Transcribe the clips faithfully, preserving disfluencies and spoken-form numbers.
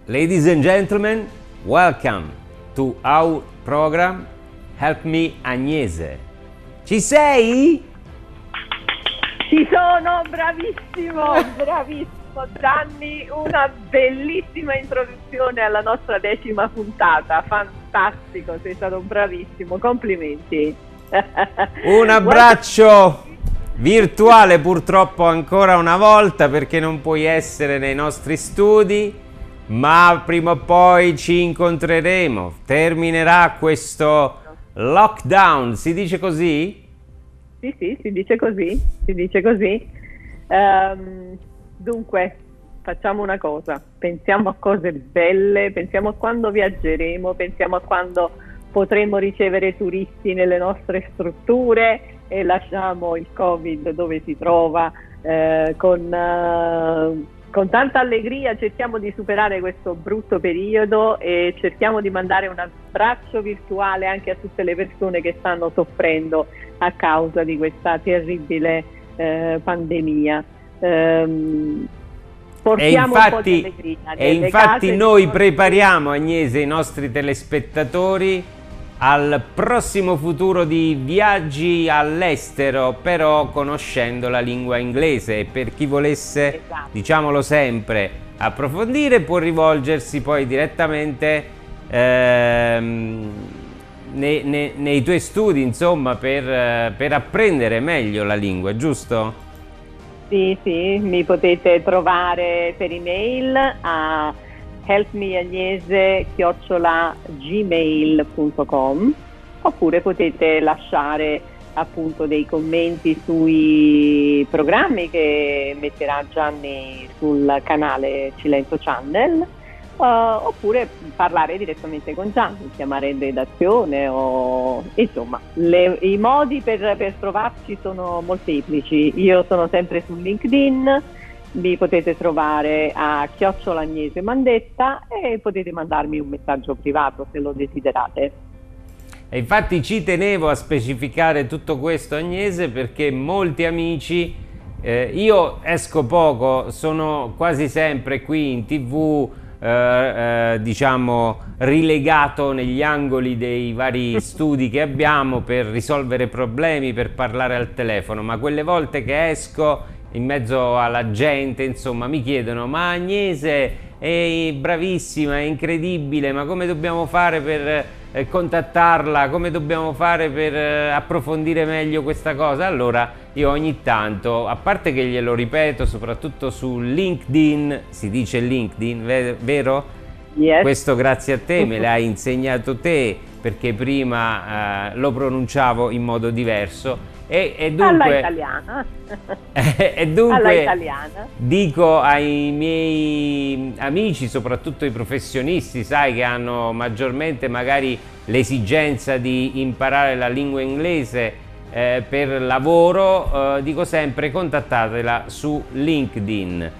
Ladies and gentlemen, welcome to our program Help Me Agnese. Ci sei? Ci sono, bravissimo, bravissimo Gianni, una bellissima introduzione alla nostra decima puntata, fantastico, sei stato bravissimo, complimenti. Un abbraccio virtuale purtroppo ancora una volta perché non puoi essere nei nostri studi, ma prima o poi ci incontreremo. Terminerà questo lockdown, si dice così? Sì, sì, si dice così, si dice così. Um, dunque, facciamo una cosa, pensiamo a cose belle, pensiamo a quando viaggeremo, pensiamo a quando potremo ricevere turisti nelle nostre strutture e lasciamo il Covid dove si trova, eh, con... Uh, Con tanta allegria cerchiamo di superare questo brutto periodo e cerchiamo di mandare un abbraccio virtuale anche a tutte le persone che stanno soffrendo a causa di questa terribile eh, pandemia. Ehm, portiamo e infatti, un po' di allegria. E infatti noi prepariamo, Agnese, i nostri telespettatori al prossimo futuro di viaggi all'estero, però conoscendo la lingua inglese. E per chi volesse, esatto, diciamolo sempre, approfondire, può rivolgersi poi direttamente ehm, nei, nei, nei tuoi studi, insomma, per, per apprendere meglio la lingua, giusto? Sì, sì, mi potete trovare per email a helpmeagnese chiocciola gmail punto com oppure potete lasciare appunto dei commenti sui programmi che metterà Gianni sul canale Cilento Channel, uh, oppure parlare direttamente con Gianni, chiamare in redazione o insomma le, i modi per, per trovarci sono molteplici. Io sono sempre su LinkedIn. Mi potete trovare a chiocciola Agnese Mandetta e potete mandarmi un messaggio privato se lo desiderate. E infatti ci tenevo a specificare tutto questo, Agnese, perché molti amici, eh, io esco poco, sono quasi sempre qui in tv, eh, eh, diciamo rilegato negli angoli dei vari studi che abbiamo per risolvere problemi, per parlare al telefono, ma quelle volte che esco in mezzo alla gente, insomma, mi chiedono: ma Agnese è bravissima, è incredibile, ma come dobbiamo fare per eh, contattarla, come dobbiamo fare per eh, approfondire meglio questa cosa? Allora io ogni tanto, a parte che glielo ripeto soprattutto su LinkedIn, si dice LinkedIn, vero? Yes. Questo grazie a te, me l'hai insegnato te, perché prima eh, lo pronunciavo in modo diverso. E, e dunque, alla italiana. e dunque alla italiana. Dico ai miei amici, soprattutto i professionisti, sai, che hanno maggiormente magari l'esigenza di imparare la lingua inglese eh, per lavoro, eh, dico sempre: contattatela su LinkedIn.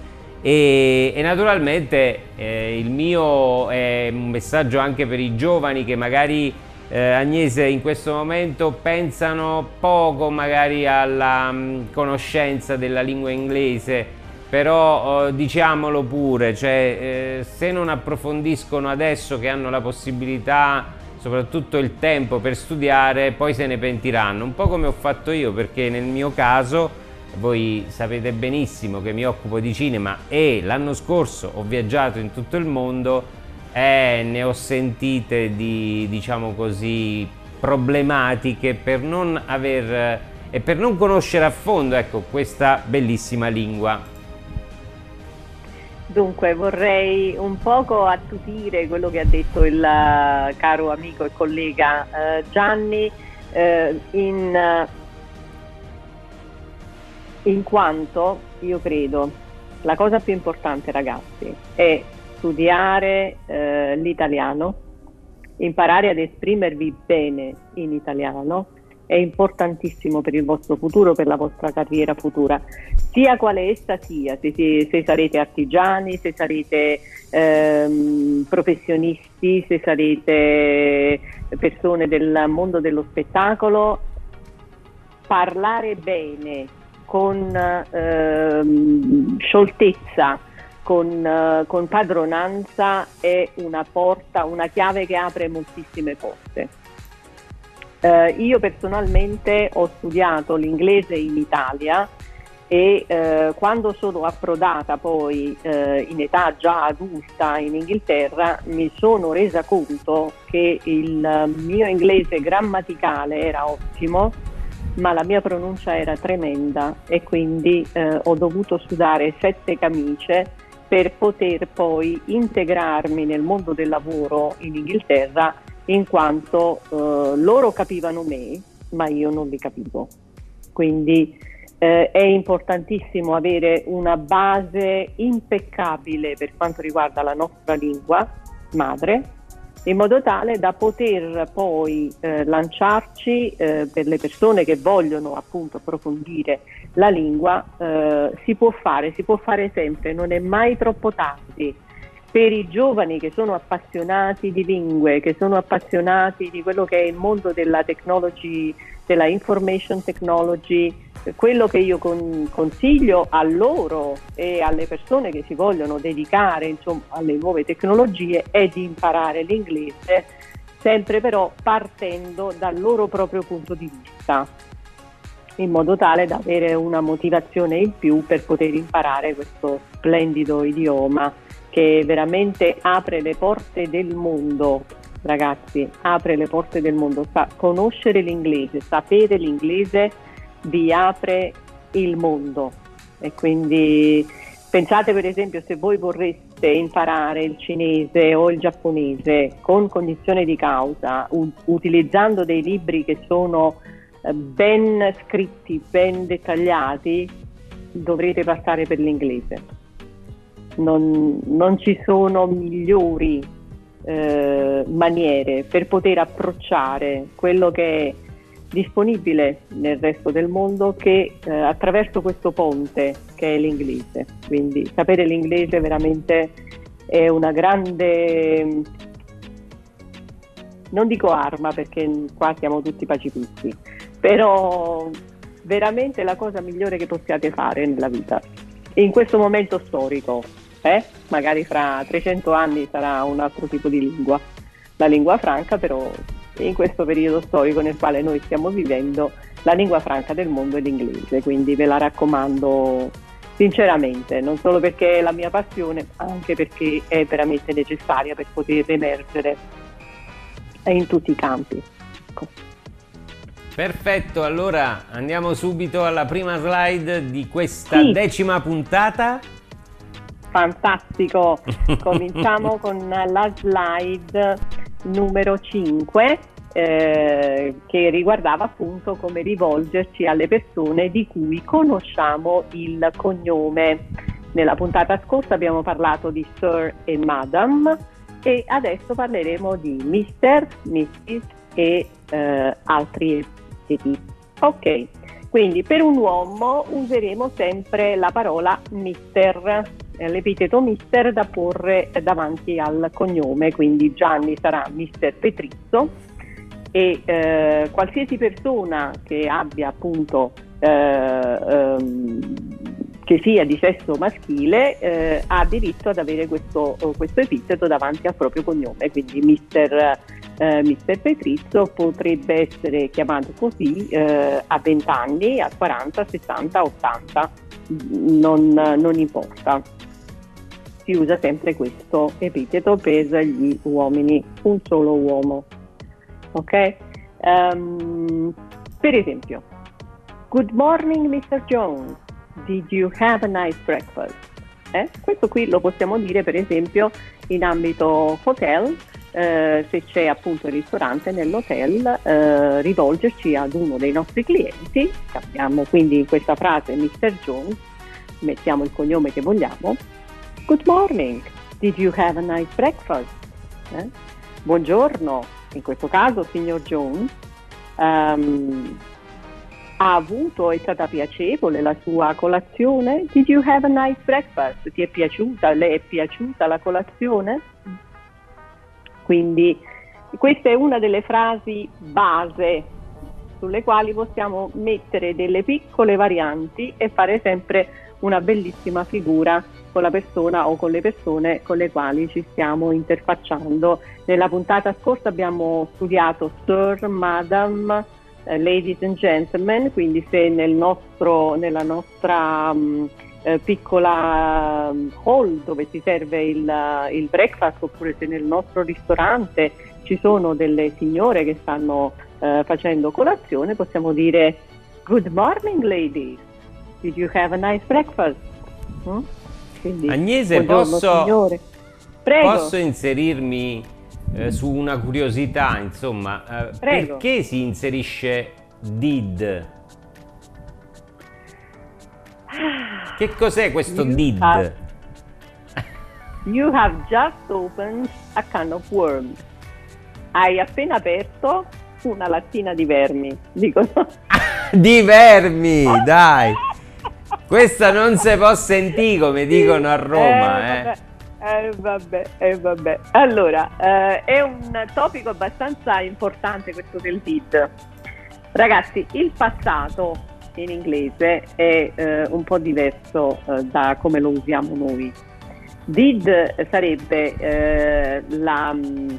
E, e naturalmente eh, il mio è un messaggio anche per i giovani che magari Eh, Agnese, in questo momento pensano poco magari alla mh, conoscenza della lingua inglese, però eh, diciamolo pure, cioè, eh, se non approfondiscono adesso che hanno la possibilità, soprattutto il tempo per studiare, poi se ne pentiranno, un po' come ho fatto io, perché nel mio caso, voi sapete benissimo che mi occupo di cinema e l'anno scorso ho viaggiato in tutto il mondo. Eh, ne ho sentite di, diciamo così, problematiche per non aver e per non conoscere a fondo, ecco, questa bellissima lingua. Dunque vorrei un poco attutire quello che ha detto il uh, caro amico e collega uh, Gianni, uh, in, uh, in quanto io credo la cosa più importante, ragazzi, è studiare eh, l'italiano, imparare ad esprimervi bene in italiano, è importantissimo per il vostro futuro, per la vostra carriera futura, sia quale essa sia, se, se, se sarete artigiani, se sarete ehm, professionisti, se sarete persone del mondo dello spettacolo. Parlare bene, con ehm, scioltezza, con, uh, con padronanza è una porta, una chiave che apre moltissime porte. Uh, io personalmente ho studiato l'inglese in Italia e uh, quando sono approdata poi uh, in età già adulta in Inghilterra mi sono resa conto che il mio inglese grammaticale era ottimo, ma la mia pronuncia era tremenda e quindi uh, ho dovuto sudare sette camicie per poter poi integrarmi nel mondo del lavoro in Inghilterra, in quanto uh, loro capivano me, ma io non li capivo. Quindi eh, è importantissimo avere una base impeccabile per quanto riguarda la nostra lingua madre, in modo tale da poter poi eh, lanciarci eh, per le persone che vogliono appunto approfondire la lingua. Eh, si può fare, si può fare sempre, non è mai troppo tardi. Per i giovani che sono appassionati di lingue, che sono appassionati di quello che è il mondo della technology, della information technology, quello che io con, consiglio a loro e alle persone che si vogliono dedicare, insomma, alle nuove tecnologie è di imparare l'inglese, sempre però partendo dal loro proprio punto di vista, in modo tale da avere una motivazione in più per poter imparare questo splendido idioma che veramente apre le porte del mondo. Ragazzi, apre le porte del mondo. Sa- conoscere l'inglese, sapere l'inglese vi apre il mondo. E quindi pensate, per esempio, se voi vorreste imparare il cinese o il giapponese con cognizione di causa, u- utilizzando dei libri che sono eh, ben scritti, ben dettagliati, dovrete passare per l'inglese. Non, non ci sono migliori eh, maniere per poter approcciare quello che è disponibile nel resto del mondo che eh, attraverso questo ponte che è l'inglese. Quindi sapere l'inglese veramente è una grande, non dico arma perché qua siamo tutti pacifisti, però veramente la cosa migliore che possiate fare nella vita in questo momento storico. Eh? Magari fra trecento anni sarà un altro tipo di lingua, la lingua franca, però in questo periodo storico nel quale noi stiamo vivendo la lingua franca del mondo è l'inglese, quindi ve la raccomando sinceramente, non solo perché è la mia passione, ma anche perché è veramente necessaria per poter emergere in tutti i campi. Ecco. Perfetto, allora andiamo subito alla prima slide di questa sì. decima puntata. Fantastico, cominciamo con la slide numero cinque eh, che riguardava appunto come rivolgerci alle persone di cui conosciamo il cognome. Nella puntata scorsa abbiamo parlato di Sir e Madam e adesso parleremo di mister, missus e eh, altri epiteti. Ok, quindi per un uomo useremo sempre la parola mister, l'epiteto mister da porre davanti al cognome, quindi Gianni sarà mister Petrizzo e eh, qualsiasi persona che abbia appunto eh, ehm, che sia di sesso maschile eh, ha diritto ad avere questo, questo epiteto davanti al proprio cognome, quindi mister, eh, mister Petrizzo potrebbe essere chiamato così eh, a venti anni, a quaranta, sessanta, ottanta, non, non importa. Si usa sempre questo epiteto per gli uomini, un solo uomo. Ok? Um, per esempio, good morning mister Jones, did you have a nice breakfast? Eh? Questo qui lo possiamo dire per esempio in ambito hotel, eh, se c'è appunto il ristorante nell'hotel, eh, rivolgerci ad uno dei nostri clienti, abbiamo quindi in questa frase mister Jones, mettiamo il cognome che vogliamo. Good morning, did you have a nice breakfast? Eh? Buongiorno, in questo caso signor Jones, um, ha avuto, è stata piacevole la sua colazione? Did you have a nice breakfast? Ti è piaciuta, le è piaciuta la colazione? Quindi questa è una delle frasi base sulle quali possiamo mettere delle piccole varianti e fare sempre una bellissima figura con la persona o con le persone con le quali ci stiamo interfacciando. Nella puntata scorsa abbiamo studiato Sir, Madam, eh, Ladies and Gentlemen, quindi se nel nostro, nella nostra um, eh, piccola um, hall dove si serve il, il breakfast, oppure se nel nostro ristorante ci sono delle signore che stanno eh, facendo colazione, possiamo dire Good morning ladies, did you have a nice breakfast? Mm? Quindi, Agnese, buongiorno, posso, signore. Prego. posso inserirmi eh, su una curiosità, insomma, eh, perché si inserisce did? Che cos'è questo You did? have- You have just opened a can of worms. Hai appena aperto una lattina di vermi, dicono. Di vermi, dai! Questa non si può sentire, come dicono a Roma, eh. Eh vabbè, eh vabbè. Allora, eh, è un topico abbastanza importante questo del did. Ragazzi, il passato in inglese è eh, un po' diverso eh, da come lo usiamo noi. Did sarebbe eh, la,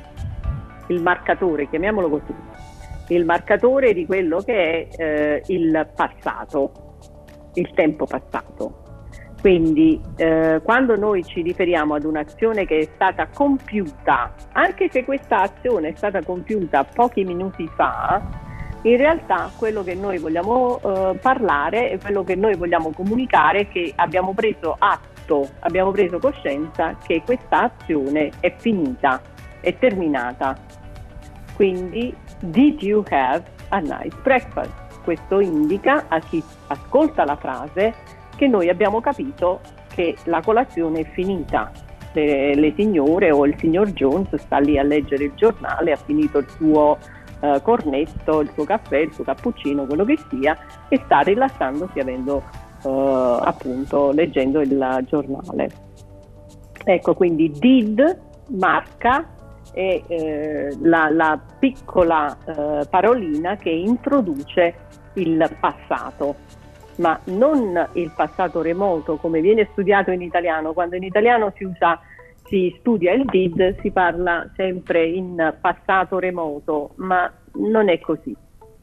il marcatore, chiamiamolo così, il marcatore di quello che è eh, il passato, il tempo passato. Quindi eh, quando noi ci riferiamo ad un'azione che è stata compiuta, anche se questa azione è stata compiuta pochi minuti fa, in realtà quello che noi vogliamo eh, parlare e quello che noi vogliamo comunicare è che abbiamo preso atto, abbiamo preso coscienza che questa azione è finita, è terminata. Quindi, did you have a nice breakfast? Questo indica a chi ascolta la frase che noi abbiamo capito che la colazione è finita. Le, le signore o il signor Jones sta lì a leggere il giornale, ha finito il suo uh, cornetto, il suo caffè, il suo cappuccino, quello che sia, e sta rilassandosi avendo uh, appunto leggendo il giornale. Ecco, quindi did marca è eh, la, la piccola eh, parolina che introduce il passato, ma non il passato remoto come viene studiato in italiano. Quando in italiano si usa, si studia il did, si parla sempre in passato remoto, ma non è così.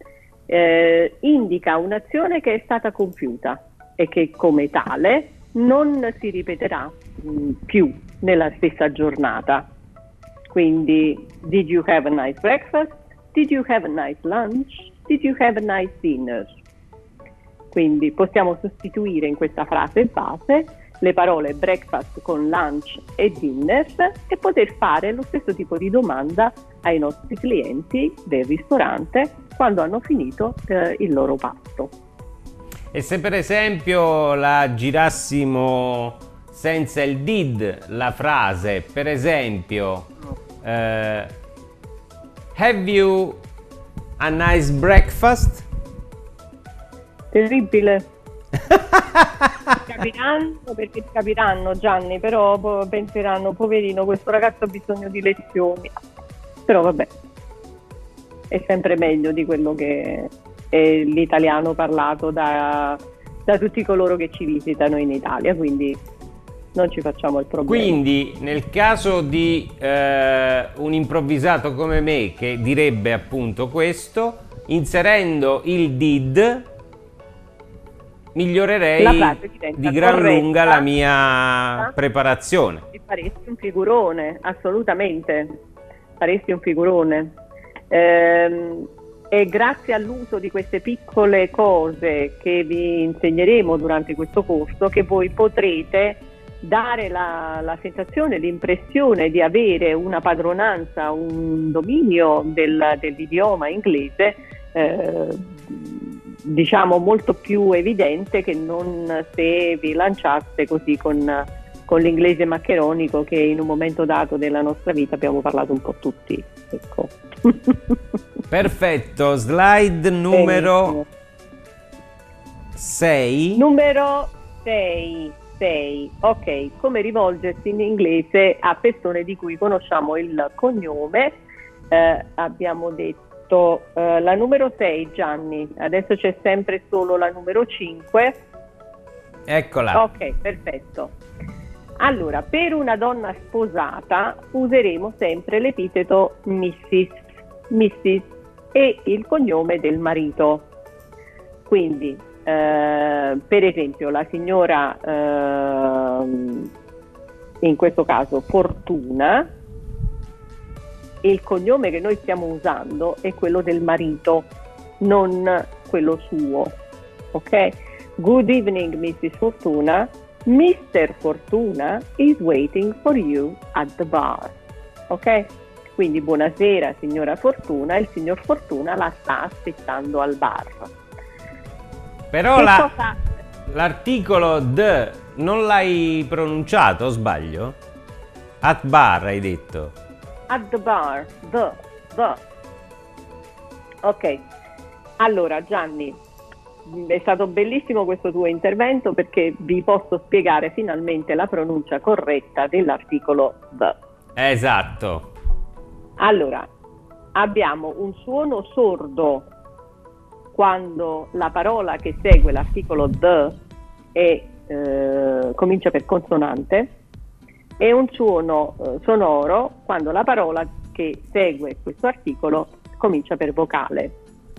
Eh, indica un'azione che è stata compiuta e che come tale non si ripeterà mh, più nella stessa giornata. Quindi, did you have a nice breakfast? Did you have a nice lunch? Did you have a nice dinner? Quindi possiamo sostituire in questa frase base le parole breakfast con lunch e dinner e poter fare lo stesso tipo di domanda ai nostri clienti del ristorante quando hanno finito eh, il loro pasto. E se per esempio la girassimo senza il did, la frase, per esempio, eh, have you a nice breakfast? Terribile. Ti capiranno, perché ti capiranno, Gianni, però po- penseranno, poverino, questo ragazzo ha bisogno di lezioni. Però vabbè, è sempre meglio di quello che è l'italiano parlato da, da tutti coloro che ci visitano in Italia, quindi non ci facciamo il problema. Quindi nel caso di eh, un improvvisato come me che direbbe appunto questo, inserendo il did migliorerei di gran corretta, lunga la mia preparazione. E faresti un figurone, assolutamente, faresti un figurone. Ehm, e grazie all'uso di queste piccole cose che vi insegneremo durante questo corso che voi potrete dare la, la sensazione, l'impressione di avere una padronanza, un dominio del, dell'idioma inglese eh, diciamo molto più evidente che non se vi lanciaste così con, con l'inglese maccheronico che in un momento dato della nostra vita abbiamo parlato un po' tutti. Ecco. Perfetto, slide numero sei. Numero sei. Ok, come rivolgersi in inglese a persone di cui conosciamo il cognome. Eh, abbiamo detto eh, la numero sei, Gianni, adesso c'è sempre solo la numero cinque. Eccola. Ok, perfetto. Allora, per una donna sposata useremo sempre l'epiteto missus, missus e il cognome del marito. Quindi, eh, per esempio, la signora, eh, in questo caso Fortuna, il cognome che noi stiamo usando è quello del marito, non quello suo. Ok? Good evening, missus Fortuna. mister Fortuna is waiting for you at the bar. Ok? Quindi buonasera signora Fortuna, il signor Fortuna la sta aspettando al bar. Però la, l'articolo the non l'hai pronunciato, o sbaglio? At bar hai detto. At the bar, the, the. Ok, allora Gianni, è stato bellissimo questo tuo intervento perché vi posso spiegare finalmente la pronuncia corretta dell'articolo the. Esatto. Allora, abbiamo un suono sordo quando la parola che segue l'articolo the è, eh, comincia per consonante, e un suono eh, sonoro quando la parola che segue questo articolo comincia per vocale.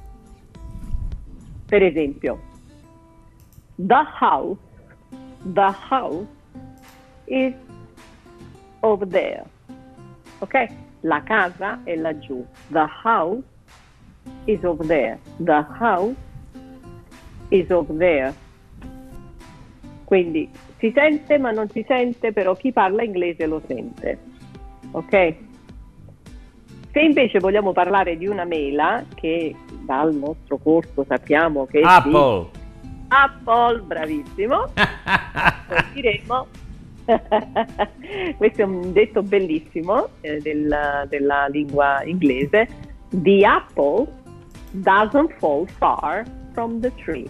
Per esempio, the house, the house is over there. Ok? La casa è laggiù. The house is over there. The house is over there. Quindi si sente ma non si sente, però chi parla inglese lo sente. Ok? Se invece vogliamo parlare di una mela, che dal nostro corso sappiamo che Apple. Sì, Apple, bravissimo. Diremo questo è un detto bellissimo eh, del, della lingua inglese. The apple doesn't fall far from the tree.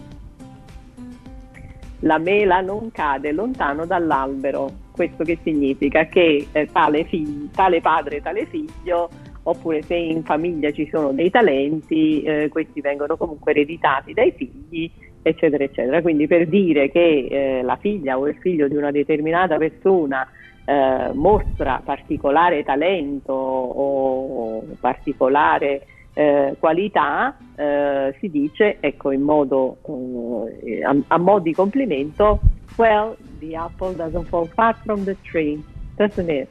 La mela non cade lontano dall'albero. Questo che significa? Che eh, tale, figlio, tale padre, tale figlio, oppure se in famiglia ci sono dei talenti, eh, questi vengono comunque ereditati dai figli, eccetera, eccetera. Quindi per dire che eh, la figlia o il figlio di una determinata persona eh, mostra particolare talento o particolare eh, qualità, eh, si dice, ecco, in modo eh, a, a mo' di complimento, well, the apple doesn't fall far from the tree, doesn't it?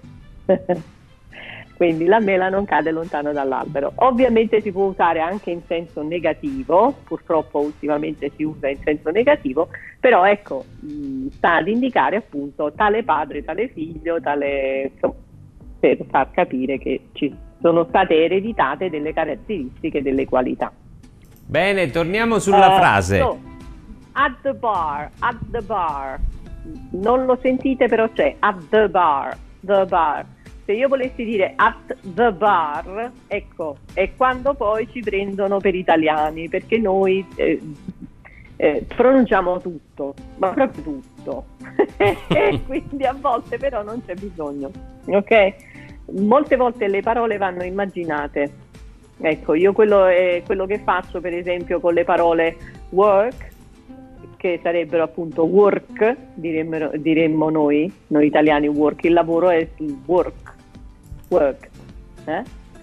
Quindi la mela non cade lontano dall'albero. Ovviamente si può usare anche in senso negativo, purtroppo ultimamente si usa in senso negativo, però ecco, mh, sta ad indicare appunto tale padre, tale figlio, tale, insomma, per far capire che ci sono state ereditate delle caratteristiche, delle qualità. Bene, torniamo sulla uh, frase. So, at the bar, at the bar. Non lo sentite però c'è, at the bar, the bar. Se io volessi dire at the bar, ecco, è quando poi ci prendono per italiani, perché noi eh, eh, pronunciamo tutto, ma proprio tutto. Quindi a volte però non c'è bisogno, ok? Molte volte le parole vanno immaginate. Ecco, io quello è quello che faccio per esempio con le parole work, che sarebbero appunto work, diremmo, diremmo noi, noi italiani work, il lavoro è il work. Work, eh?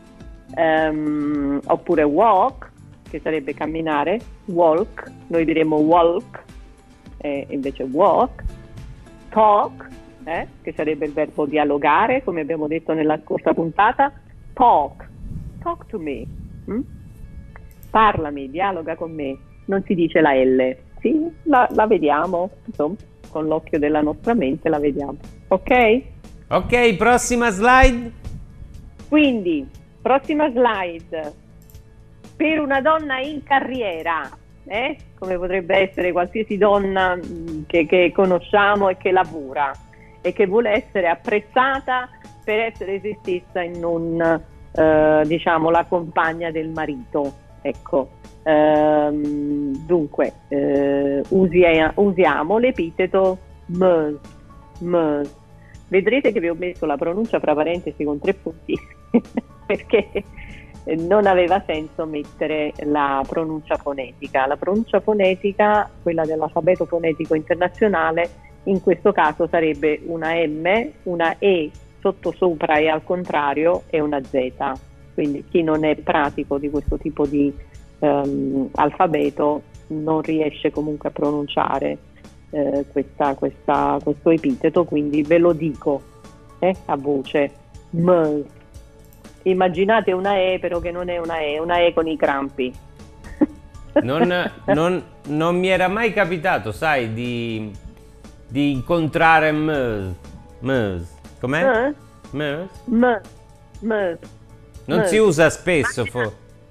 um, oppure walk, che sarebbe camminare, walk, noi diremmo walk, eh, invece walk, talk, eh? che sarebbe il verbo dialogare, come abbiamo detto nella scorsa puntata, talk, talk to me, hm? Parlami, dialoga con me, non si dice la L, sì, la, la vediamo, insomma, con l'occhio della nostra mente la vediamo, ok? Ok, prossima slide. Quindi, prossima slide, per una donna in carriera, eh? come potrebbe essere qualsiasi donna mh, che, che conosciamo e che lavora e che vuole essere apprezzata per essere se stessa e non, eh, diciamo, la compagna del marito. Ecco, ehm, dunque, eh, usia, usiamo l'epiteto ms, ms. Vedrete che vi ho messo la pronuncia fra parentesi con tre punti perché non aveva senso mettere la pronuncia fonetica. La pronuncia fonetica, quella dell'alfabeto fonetico internazionale, in questo caso sarebbe una M, una E sotto sopra e al contrario e una Z. Quindi chi non è pratico di questo tipo di um, alfabeto non riesce comunque a pronunciare eh, questa, questa, questo epiteto, quindi ve lo dico eh, a voce. M. Immaginate una E però che non è una E, una E con i crampi. Non, non, non mi era mai capitato, sai, di, di incontrare M. M. Com'è? M. M. M. M. Non si usa spesso. For...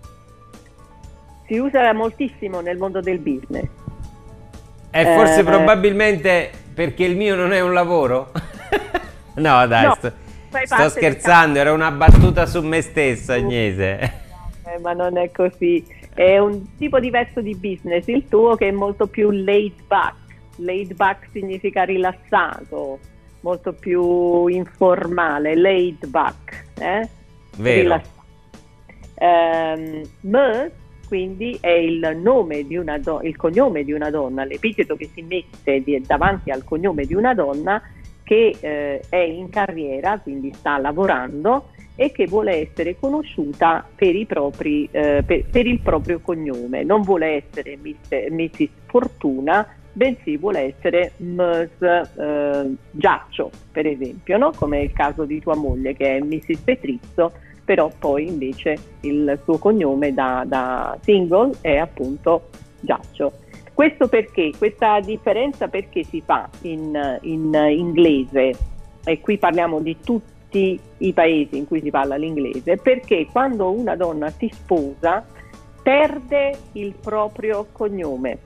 Si usa moltissimo nel mondo del business. E forse eh, probabilmente perché il mio non è un lavoro? No, dai, no, sto, sto scherzando, del... era una battuta su me stessa, Agnese. Eh, ma non è così. È un tipo diverso di business, il tuo, che è molto più laid back. Laid back significa rilassato, molto più informale, laid back. Eh? Vero. Um, M quindi è il nome di una do- il cognome di una donna, l'epiteto che si mette di- davanti al cognome di una donna che eh, è in carriera, quindi sta lavorando e che vuole essere conosciuta per, i propri, eh, per, per il proprio cognome. Non vuole essere missus Fortuna, bensì vuole essere Miss eh, Giaccio, per esempio, no? Come è il caso di tua moglie che è missus Petrizzo, però poi invece il suo cognome da, da single è appunto Giaccio. Questo perché? Questa differenza perché si fa in, in inglese, e qui parliamo di tutti i paesi in cui si parla l'inglese, perché quando una donna si sposa perde il proprio cognome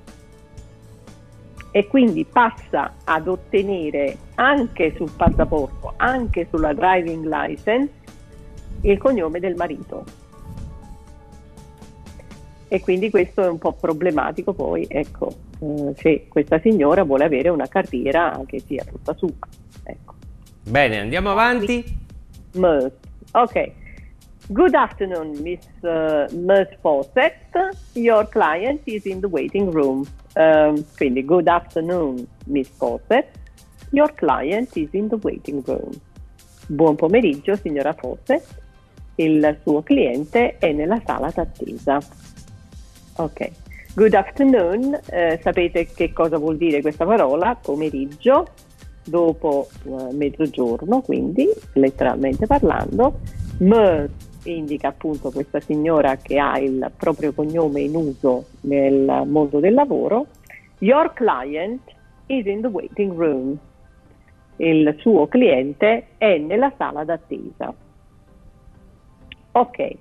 e quindi passa ad ottenere anche sul passaporto, anche sulla driving license, il cognome del marito. E quindi questo è un po' problematico poi, ecco, eh, se questa signora vuole avere una carriera che sia tutta sua. Ecco. Bene, andiamo avanti. Miss. Ok. Good afternoon, Miss uh, Miss Fawcett. Your client is in the waiting room. Um, quindi, good afternoon, Miss Fawcett. Your client is in the waiting room. Buon pomeriggio, signora Fawcett. Il suo cliente è nella sala d'attesa. Ok. Good afternoon. Eh, sapete che cosa vuol dire questa parola? Pomeriggio, dopo uh, mezzogiorno, quindi letteralmente parlando. M indica appunto questa signora che ha il proprio cognome in uso nel mondo del lavoro. Your client is in the waiting room. Il suo cliente è nella sala d'attesa. Ok.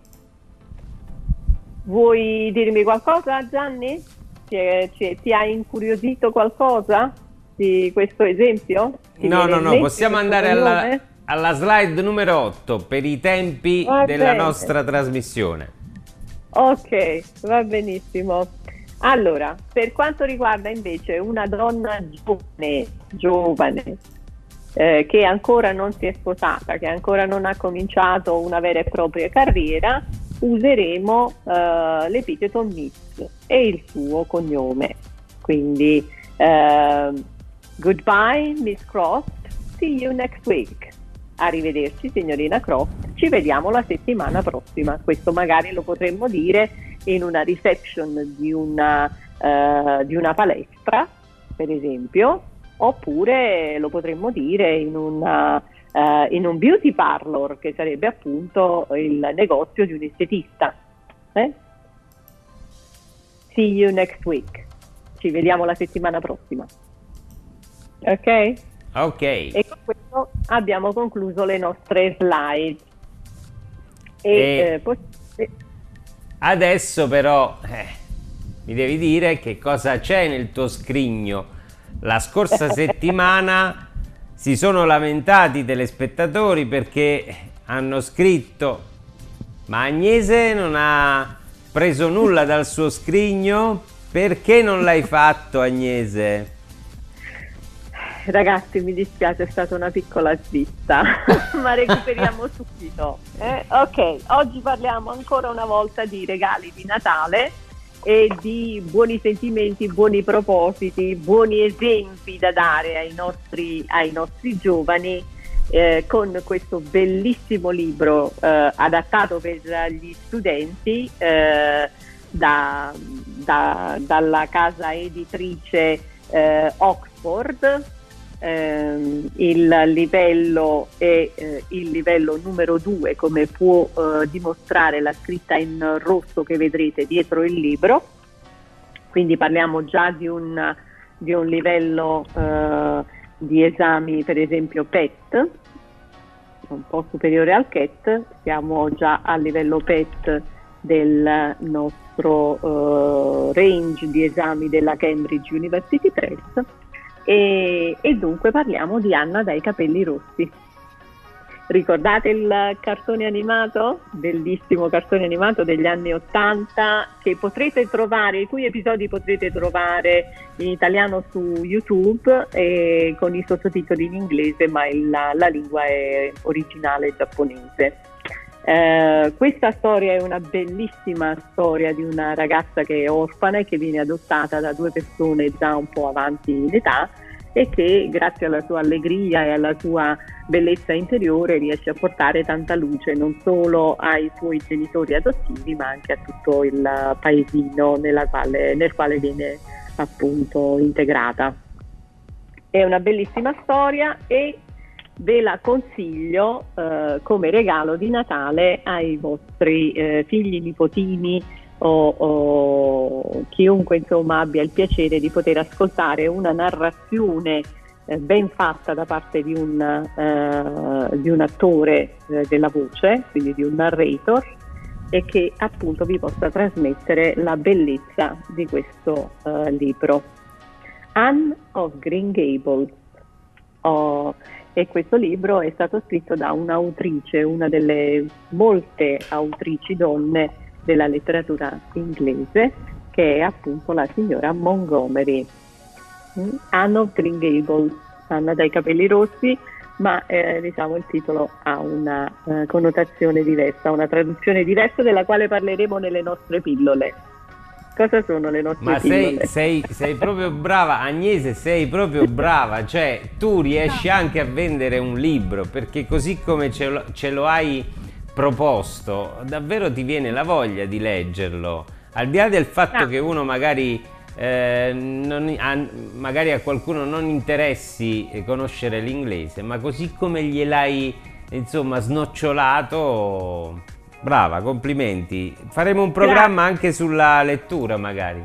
Vuoi dirmi qualcosa, Gianni? Ti, è, ti, ti ha incuriosito qualcosa di questo esempio? Ti no, no, no, mente possiamo andare alla, alla slide numero otto per i tempi va della bene. nostra trasmissione. Ok, va benissimo. Allora, per quanto riguarda invece una donna giovane, giovane eh, che ancora non si è sposata, che ancora non ha cominciato una vera e propria carriera, useremo eh, l'epiteto Miss e il suo cognome. Quindi eh, goodbye Miss Croft, see you next week. Arrivederci signorina Croft, ci vediamo la settimana prossima. Questo magari lo potremmo dire in una reception di una, uh, di una palestra, per esempio, oppure lo potremmo dire in, una, uh, in un beauty parlor, che sarebbe appunto il negozio di un estetista. Eh? See you next week. Ci vediamo la settimana prossima. Ok? Ok. E con questo abbiamo concluso le nostre slide. E, e eh, pos- adesso però eh, mi devi dire che cosa c'è nel tuo scrigno. La scorsa settimana si sono lamentati i telespettatori perché hanno scritto: ma Agnese non ha preso nulla dal suo scrigno, perché non l'hai fatto, Agnese? Ragazzi, mi dispiace, è stata una piccola svista, ma recuperiamo subito. Eh? Ok, oggi parliamo ancora una volta di regali di Natale e di buoni sentimenti, buoni propositi, buoni esempi da dare ai nostri, ai nostri giovani, eh, con questo bellissimo libro eh, adattato per gli studenti eh, da, da, dalla casa editrice eh, Oxford. Eh, il livello è eh, il livello numero due, come può eh, dimostrare la scritta in rosso che vedrete dietro il libro, quindi parliamo già di un, di un livello eh, di esami, per esempio P E T, un po' superiore al C E T, siamo già a livello P E T del nostro eh, range di esami della Cambridge University Press. E, e dunque parliamo di Anna dai capelli rossi. Ricordate il cartone animato? Bellissimo cartone animato degli anni ottanta, che potrete trovare, i cui episodi potrete trovare in italiano su YouTube e con i sottotitoli in inglese, ma il, la, la lingua è originale giapponese. Eh, questa storia è una bellissima storia di una ragazza che è orfana e che viene adottata da due persone già un po' avanti in età, e che grazie alla sua allegria e alla sua bellezza interiore riesce a portare tanta luce non solo ai suoi genitori adottivi, ma anche a tutto il paesino nella quale, nel quale viene appunto integrata. È una bellissima storia e ve la consiglio eh, come regalo di Natale ai vostri eh, figli, nipotini o, o chiunque insomma abbia il piacere di poter ascoltare una narrazione eh, ben fatta da parte di un, eh, di un attore eh, della voce, quindi di un narrator, e che appunto vi possa trasmettere la bellezza di questo eh, libro. Anne of Green Gables. Oh, e questo libro è stato scritto da un'autrice, una delle molte autrici donne della letteratura inglese, che è appunto la signora Montgomery. Anne of Green Gables, Anna dai capelli rossi, ma eh, diciamo il titolo ha una eh, connotazione diversa, una traduzione diversa della quale parleremo nelle nostre pillole. Cosa sono le nostre Ma pillole? sei, sei, sei proprio brava, Agnese, sei proprio brava, cioè tu riesci anche a vendere un libro, perché così come ce lo, ce lo hai proposto, davvero ti viene la voglia di leggerlo, al di là del fatto Ah. che uno magari, eh, non, a, magari a qualcuno non interessi conoscere l'inglese, ma così come gliel'hai insomma snocciolato. Brava, complimenti. Faremo un programma Grazie. anche sulla lettura, magari.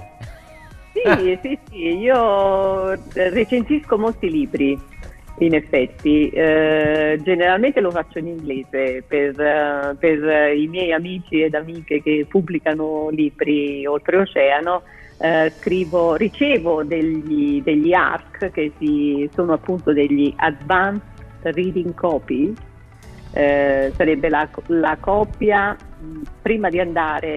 Sì, sì, sì, io recensisco molti libri, in effetti. Eh, generalmente lo faccio in inglese per, eh, per i miei amici ed amiche che pubblicano libri oltreoceano. Eh, scrivo, ricevo degli, degli A R C, che si, sono appunto degli Advanced Reading Copy. Eh, sarebbe la, la copia mh, prima di andare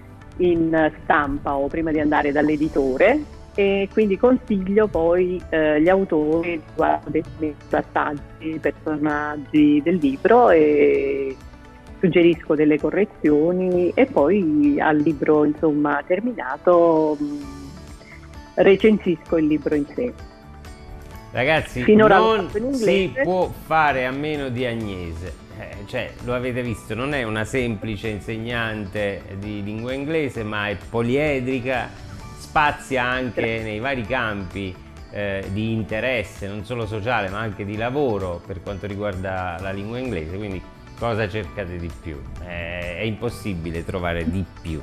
in stampa o prima di andare dall'editore, e quindi consiglio poi eh, gli autori dei passaggi, personaggi del libro, e suggerisco delle correzioni, e poi al libro insomma terminato mh, recensisco il libro in sé. Ragazzi, Finora non in si inglese. può fare a meno di Agnese. Eh, cioè, lo avete visto, non è una semplice insegnante di lingua inglese, ma è poliedrica, spazia anche nei vari campi eh, di interesse, non solo sociale, ma anche di lavoro per quanto riguarda la lingua inglese. Quindi cosa cercate di più? Eh, è impossibile trovare di più.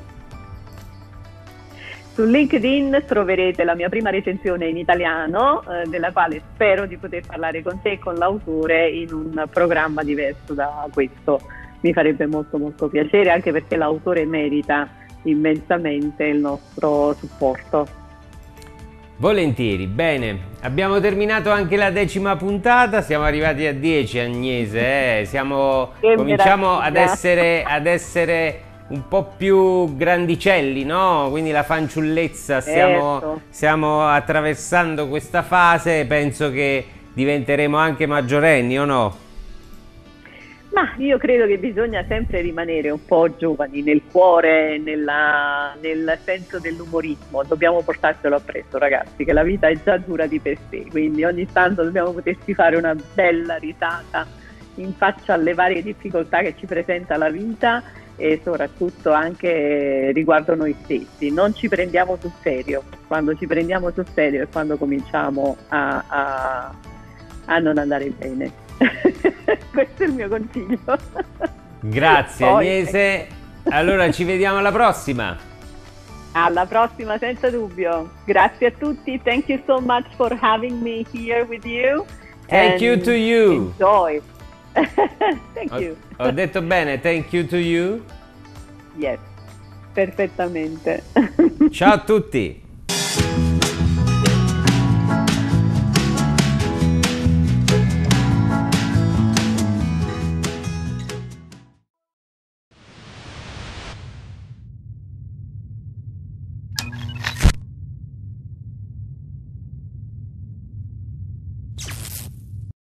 Su LinkedIn troverete la mia prima recensione in italiano, eh, della quale spero di poter parlare con te e con l'autore in un programma diverso da questo. Mi farebbe molto molto piacere, anche perché l'autore merita immensamente il nostro supporto. Volentieri. Bene, abbiamo terminato anche la decima puntata, siamo arrivati a dieci, Agnese, eh? Siamo, Che cominciamo ad meraviglia. essere, ad essere un po' più grandicelli, no? Quindi la fanciullezza, stiamo, Certo. stiamo attraversando questa fase, penso che diventeremo anche maggiorenni, o no? Ma Ma io credo che bisogna sempre rimanere un po' giovani nel cuore, nella, nel senso dell'umorismo. Dobbiamo portarcelo appresso, ragazzi, che la vita è già dura di per sé, quindi ogni tanto dobbiamo potersi fare una bella risata in faccia alle varie difficoltà che ci presenta la vita e soprattutto anche riguardo noi stessi. Non ci prendiamo sul serio. Quando ci prendiamo sul serio è quando cominciamo a, a, a non andare bene. Questo è il mio consiglio. Grazie Poi, Agnese, allora ci vediamo alla prossima. Alla prossima senza dubbio. Grazie a tutti. Thank you so much for having me here with you. Thank you to you. Enjoy. Thank Ho, you. ho detto bene, thank you to you. Yes, perfettamente. Ciao a tutti.